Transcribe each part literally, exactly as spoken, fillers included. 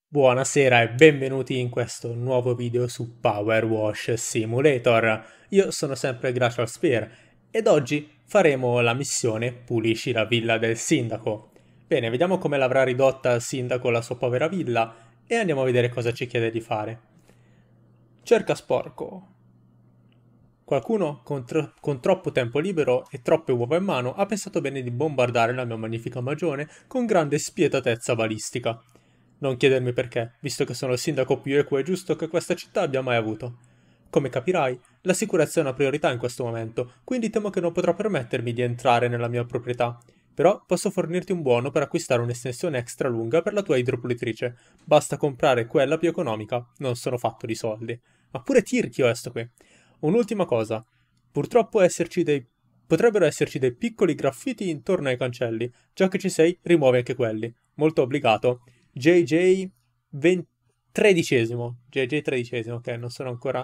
Buonasera e benvenuti in questo nuovo video su Power Wash Simulator. Io sono sempre Glacial Spear ed oggi faremo la missione Pulisci la villa del sindaco. Bene, vediamo come l'avrà ridotta il sindaco la sua povera villa e andiamo a vedere cosa ci chiede di fare. Cerca sporco. Qualcuno con, tro- con troppo tempo libero e troppe uova in mano ha pensato bene di bombardare la mia magnifica magione con grande spietatezza balistica. Non chiedermi perché, visto che sono il sindaco più equo e giusto che questa città abbia mai avuto. Come capirai, la sicurezza è una priorità in questo momento, quindi temo che non potrò permettermi di entrare nella mia proprietà. Però posso fornirti un buono per acquistare un'estensione extra lunga per la tua idropulitrice. Basta comprare quella più economica. Non sono fatto di soldi. Ma pure tirchio è sto qui. Un'ultima cosa. Purtroppo esserci dei... potrebbero esserci dei piccoli graffiti intorno ai cancelli. Già che ci sei, rimuovi anche quelli. Molto obbligato. J J venti... tredicesimo. J J tredicesimo, ok, non sono ancora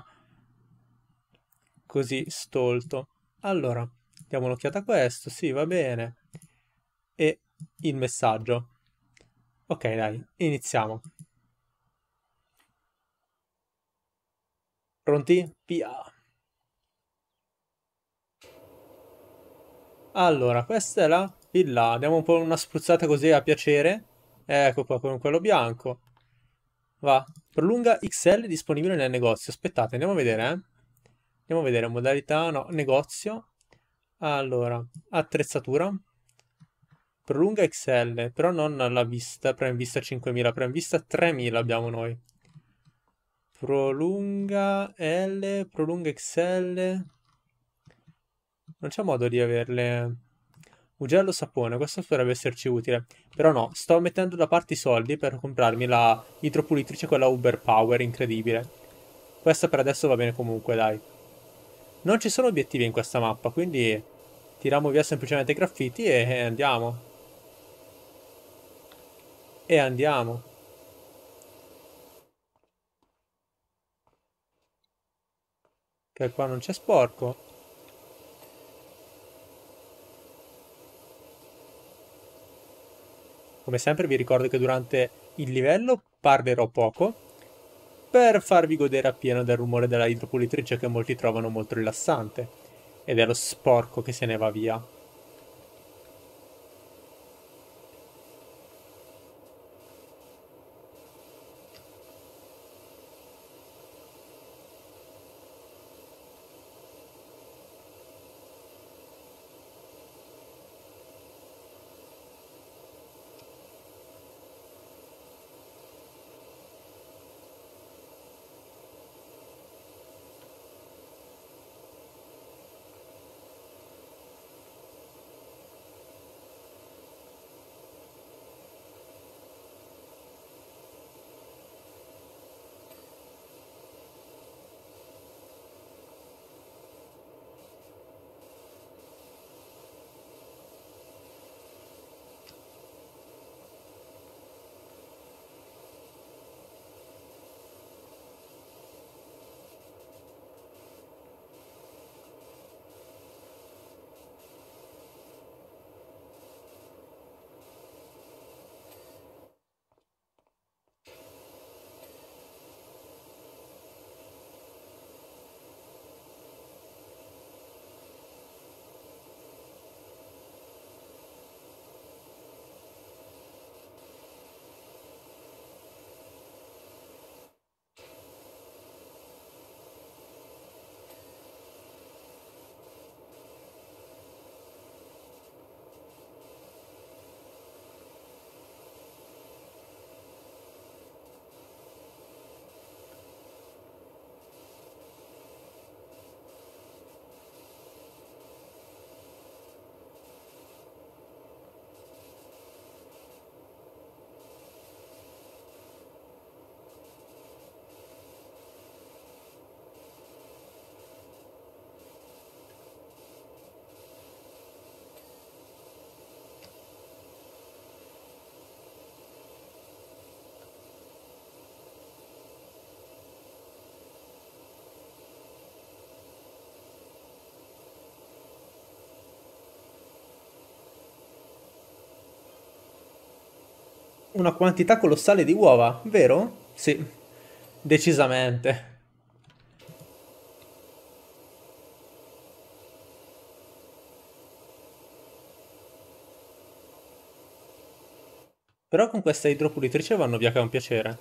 così stolto. Allora, diamo un'occhiata a questo, sì, va bene. E il messaggio. Ok, dai, iniziamo. Pronti? Via. Allora, questa è la villa. Diamo un po' una spruzzata così a piacere. Ecco qua con quello bianco. Va. Prolunga X L disponibile nel negozio. Aspettate, andiamo a vedere, eh. Andiamo a vedere modalità, no, negozio. Allora, attrezzatura. Prolunga X L, però non la vista, Prime Vista cinquemila, Prime Vista tremila abbiamo noi. Prolunga L, prolunga X L. Non c'è modo di averle. Ugello sapone, questo potrebbe esserci utile. Però no, sto mettendo da parte i soldi per comprarmi la idropulitrice, quella Uber Power, incredibile. Questa per adesso va bene comunque, dai. Non ci sono obiettivi in questa mappa, quindi tiriamo via semplicemente i graffiti e, e andiamo. E andiamo. Che qua non c'è sporco. Come sempre vi ricordo che durante il livello parlerò poco per farvi godere appieno del rumore della idropulitrice che molti trovano molto rilassante e dello sporco che se ne va via. Una quantità colossale di uova, vero? Sì, decisamente. Però con questa idropulitrice vanno via che è un piacere.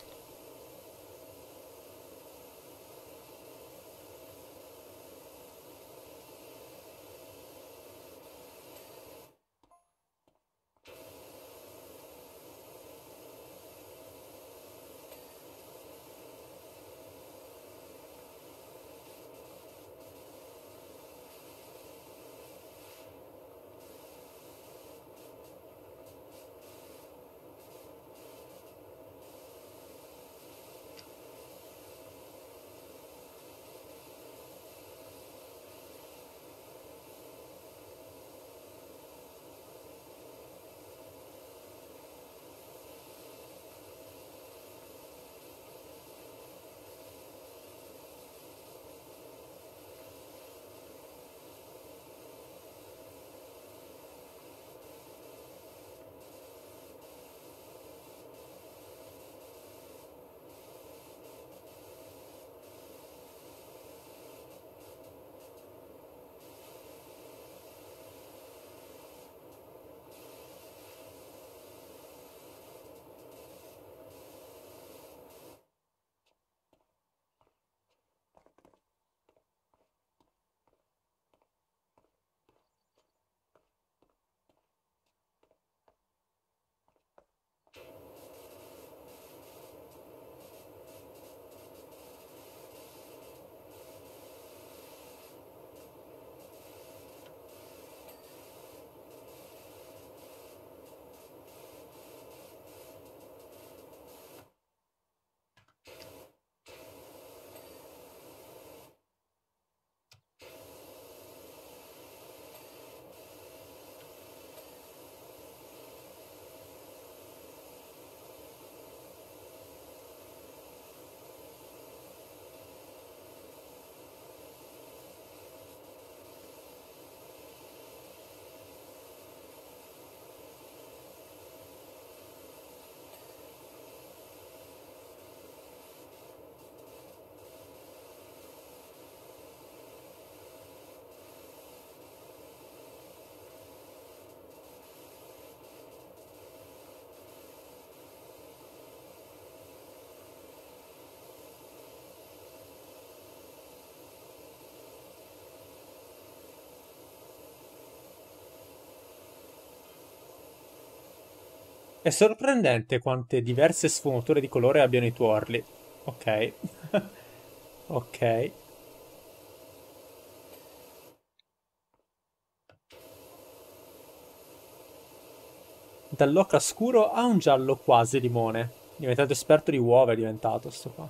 È sorprendente quante diverse sfumature di colore abbiano i tuorli. Ok. Ok. Dall'ocra scuro a un giallo quasi limone. Diventato esperto di uova è diventato sto qua.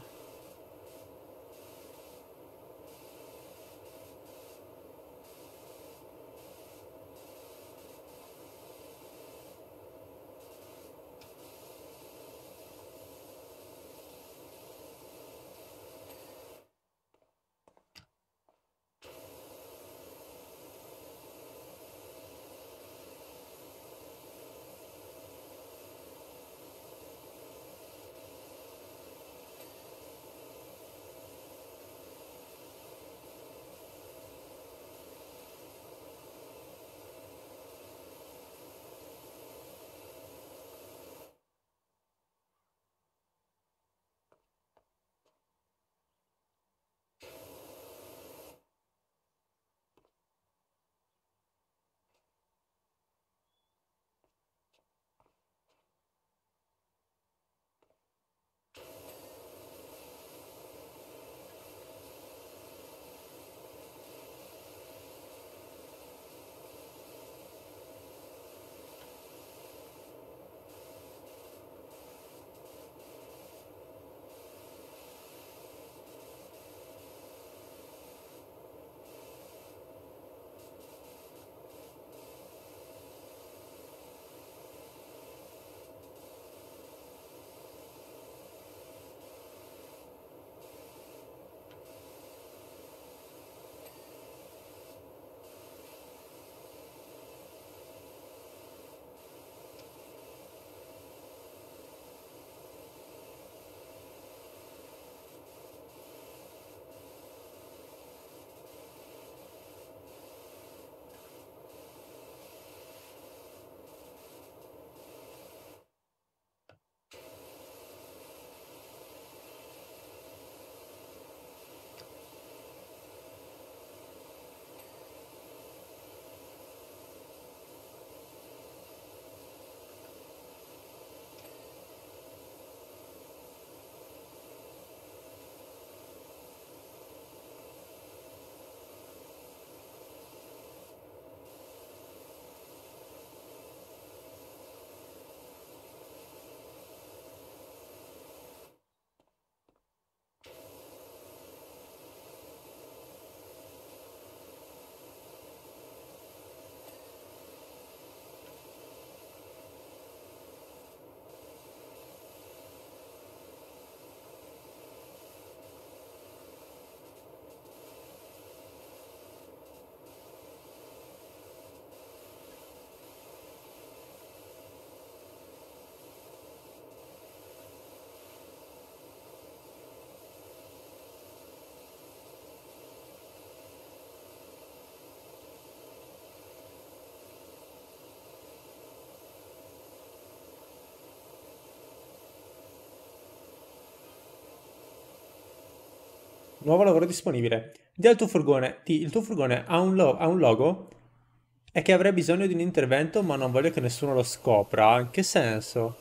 Nuovo lavoro disponibile. Di al tuo furgone. Di, il tuo furgone ha un, lo- ha un logo? È che avrei bisogno di un intervento, ma non voglio che nessuno lo scopra. In che senso?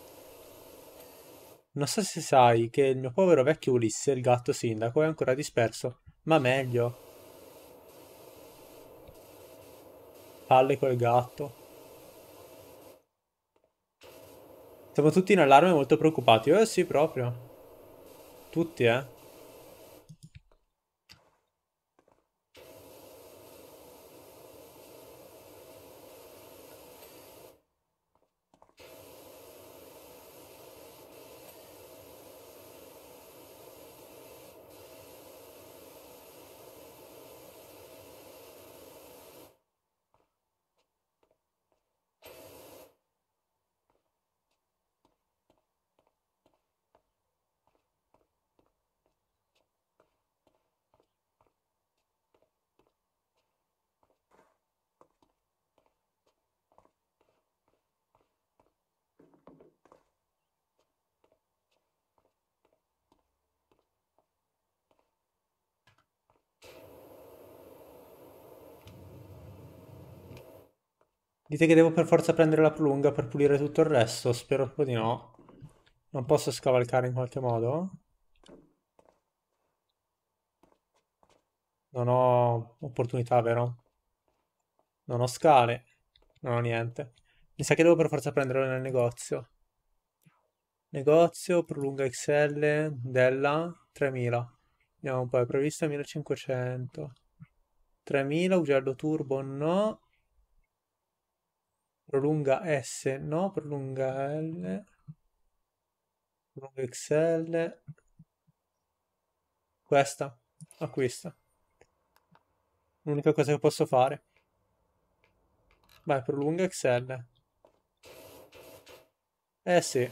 Non so se sai che il mio povero vecchio Ulisse, il gatto sindaco, è ancora disperso. Ma meglio. Palle quel gatto. Siamo tutti in allarme e molto preoccupati. Eh sì, proprio. Tutti, eh. Dite che devo per forza prendere la prolunga per pulire tutto il resto? Spero proprio di no. Non posso scavalcare in qualche modo? Non ho opportunità, vero? Non ho scale. Non ho niente. Mi sa che devo per forza prenderlo nel negozio. Negozio, prolunga X L della tremila. Vediamo un po', è prevista millecinquecento. tremila, ugello turbo no. Prolunga S no, prolunga L. Prolunga X L. Questa. Acquista. L'unica cosa che posso fare. Vai, prolunga X L. Eh sì.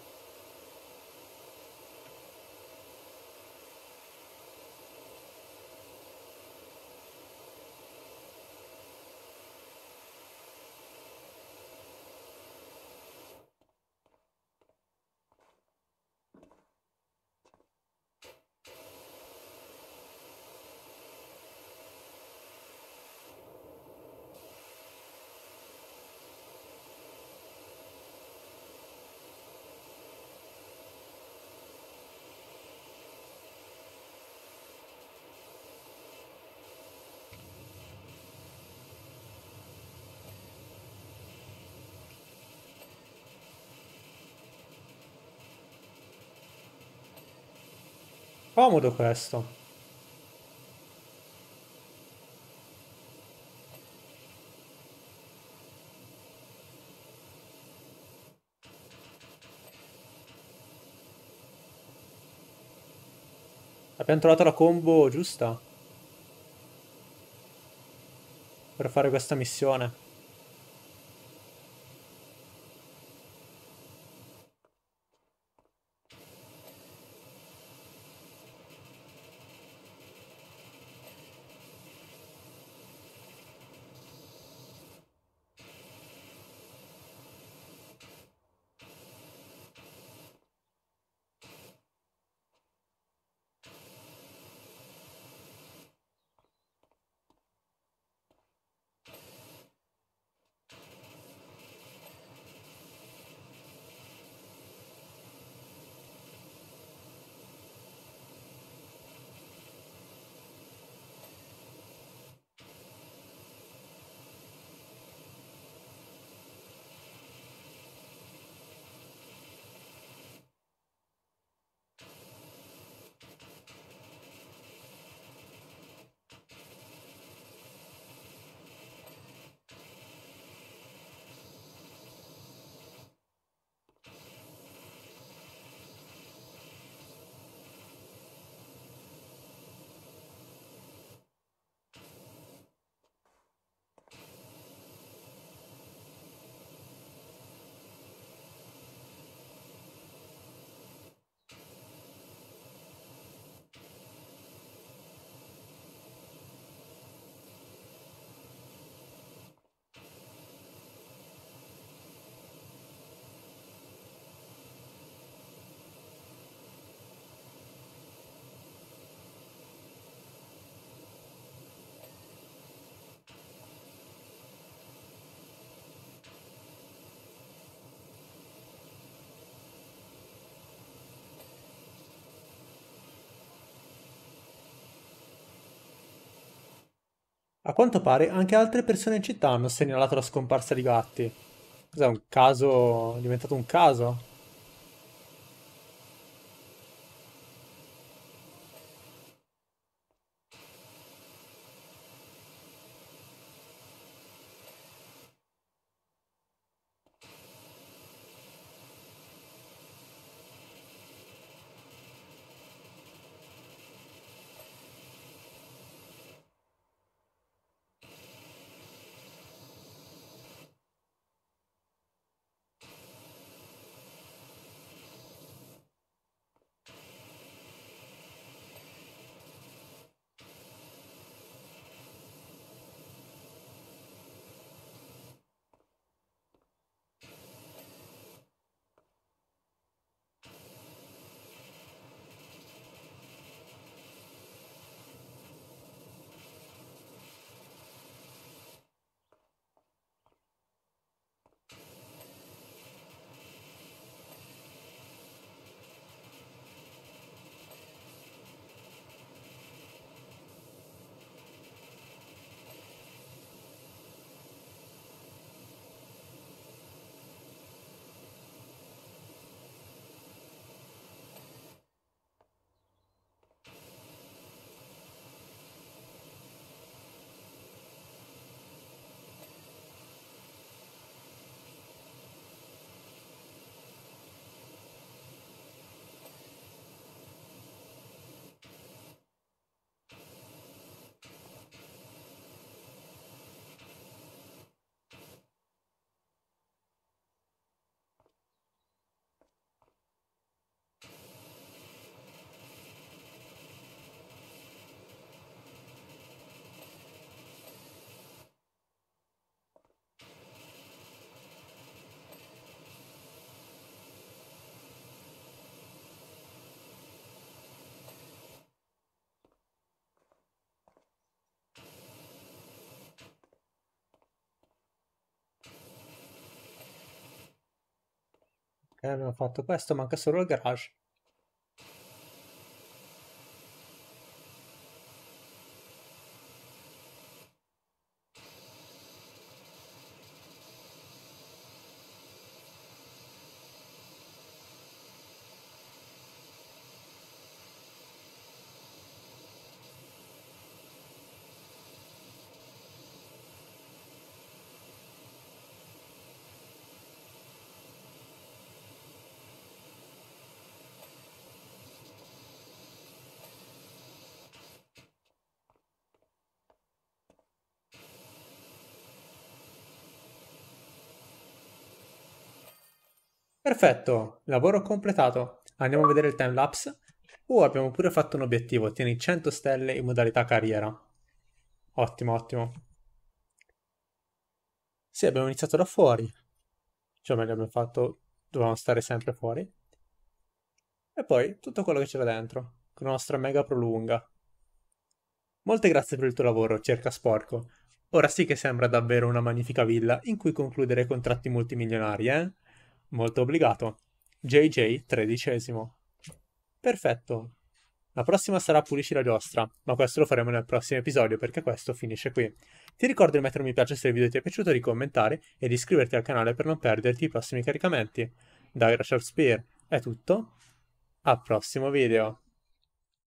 Comodo questo. Abbiamo trovato la combo giusta per fare questa missione. A quanto pare anche altre persone in città hanno segnalato la scomparsa di gatti. Cos'è un caso? È diventato un caso? Ok, abbiamo fatto questo, manca solo il garage. Perfetto, lavoro completato. Andiamo a vedere il timelapse. Uh, abbiamo pure fatto un obiettivo. Tieni cento stelle in modalità carriera. Ottimo, ottimo. Sì, abbiamo iniziato da fuori. Cioè, meglio, abbiamo fatto... Dovevamo stare sempre fuori. E poi tutto quello che c'era dentro. Con la nostra mega prolunga. Molte grazie per il tuo lavoro, cerca sporco. Ora sì che sembra davvero una magnifica villa in cui concludere contratti multimilionari, eh? Molto obbligato. J J tredicesimo. Perfetto. La prossima sarà Pulisci la giostra, ma questo lo faremo nel prossimo episodio perché questo finisce qui. Ti ricordo di mettere un mi piace se il video ti è piaciuto, di commentare e di iscriverti al canale per non perderti i prossimi caricamenti. Da Gracial Spear è tutto, al prossimo video.